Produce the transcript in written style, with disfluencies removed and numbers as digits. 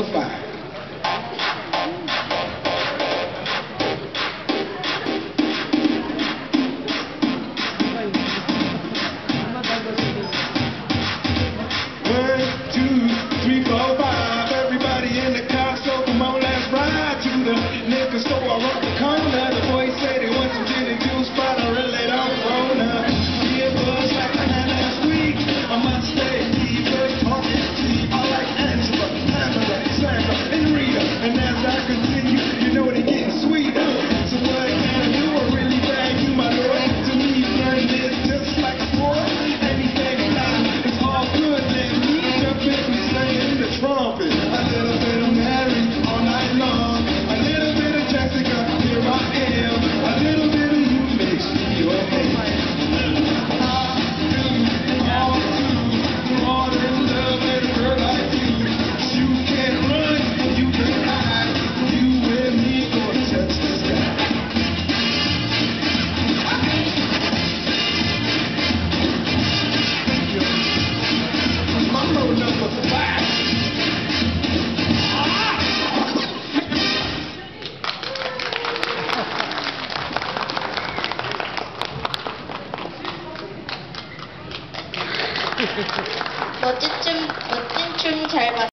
5. Liquor store around the corner. The boys say they want some gin and juice, but I really don't wanna. It was like I had last week. I must stay deep, but talking deep. I like Angela, Pamela, Sandra, and Rita. And as I continue, you know they getting sweeter. So what can I do? I really bag you, my lord. To me, friend, is just like a sport. Anything fly, it's all good. Let me jump in and sing the trumpet. A little bit of Mary all night long. A little bit of Jessica, here I am. A little bit of you makes me your man. I do all to all in love with a girl like you. You can't run, you can hide. You and me gonna touch the sky. Mambo number 5. 멋진 춤 잘 봤어요.